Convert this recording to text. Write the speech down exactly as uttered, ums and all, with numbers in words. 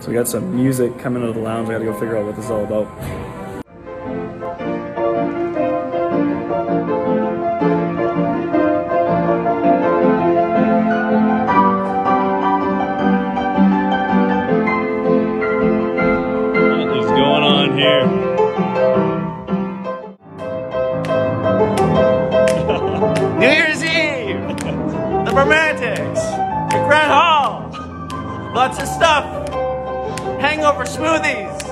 So we got some music coming out of the lounge. I gotta go figure out what this is all about. What is going on here? New Year's Eve! The Bromantics! The Grand Hall! Lots of stuff! Hangover smoothies!